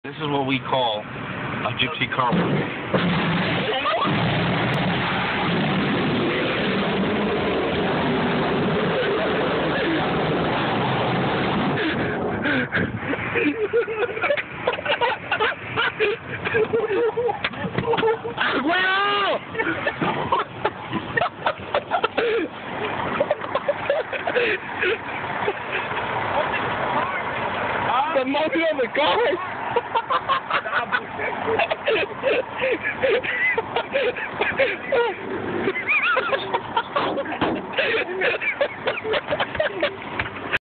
This is what we call a gypsy car wash.